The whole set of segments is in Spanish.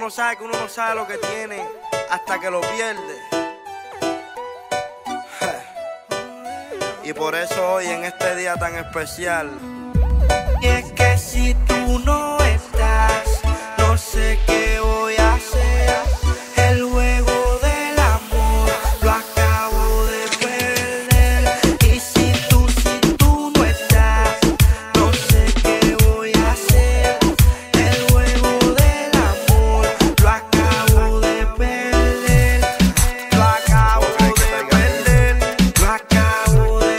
Uno sabe que uno no sabe lo que tiene hasta que lo pierde. Y por eso hoy en este día tan especial, y es que si tú no estás, no sé qué voy a hacer. El juego del amor lo acabo de perder. Y si tú no estás, no sé qué voy a hacer. El juego del amor lo acabo de perder. Lo acabo de perder. Lo acabo de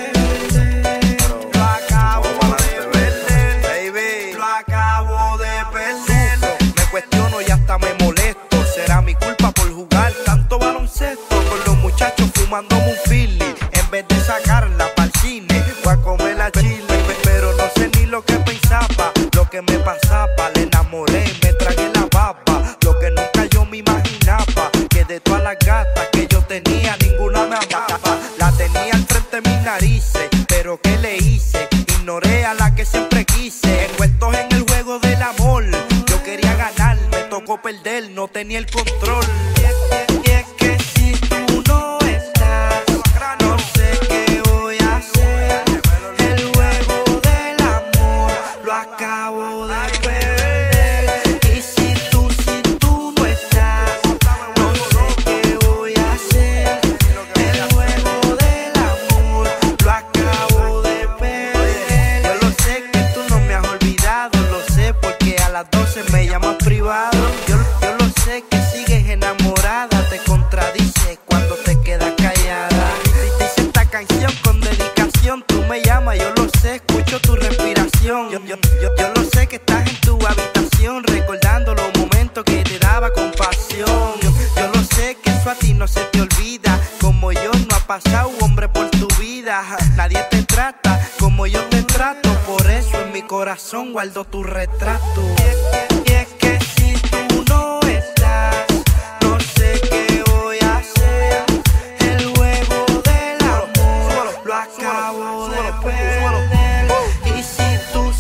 perder. Lo acabo de perder. Baby, lo acabo de perder. Me cuestiono y hasta me molesto. ¿Será mi culpa por jugar tanto baloncesto? Con los muchachos fumándome un Philly, en vez de sacarla pa'l cine o a comer la chile. Pero no sé ni lo que pensaba, lo que me pasaba. Le enamoré, me tragué la baba. Lo que nunca yo me imaginaba, que de todas las gatas que yo tenía, ninguna me amaba. La tenía al frente de mis narices, pero ¿qué le hice? Ignoré a la que siempre quise. Envueltos en el juego del amor, yo quería ganar, me tocó perder, no tenía el control. Y es que si tú no estás, no sé qué voy a hacer. El juego del amor lo acabo de perder. Y si tú no estás, no sé qué voy a hacer. El juego del amor lo acabo de perder. Yo lo sé que tú no me has olvidado, lo sé porque a las 12 me llamas privado. Yo lo sé que sigues enamorada, te contradices cuando te quedas callada. Dice esta canción con dedicación, tú me llamas, yo lo sé, escucho tu respiración. Yo lo sé que estás en tu habitación, recordando los momentos que te daba compasión. Yo lo sé que eso a ti no se te olvida, como yo no ha pasado hombre por tu vida. Nadie te trata como yo te trato, por eso en mi corazón guardo tu retrato. Y es que si tú no estás, no sé qué voy a hacer. El juego del amor lo acabo de perder. Y si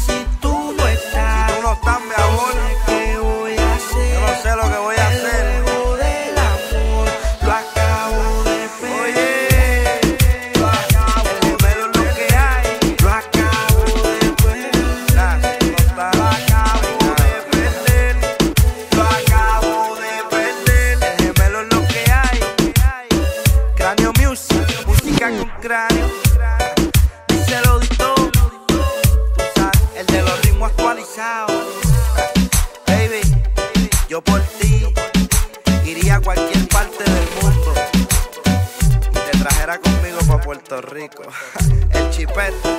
tú no estás, no sé qué voy a hacer. Yo no sé lo que voy a hacer. El juego del amor lo acabo de perder. Lo acabo de perder. Lo que hay, lo acabo de perder. Lo acabo de perder. Lo acabo de perder. El gemelo es lo que hay. Cráneo Music, música con cráneo. Díselo todo. Tú sabes, el de los ritmos actualizados. Baby, yo por ti iría a cualquier parte del mundo y te trajera conmigo pa' Puerto Rico. El Chipete.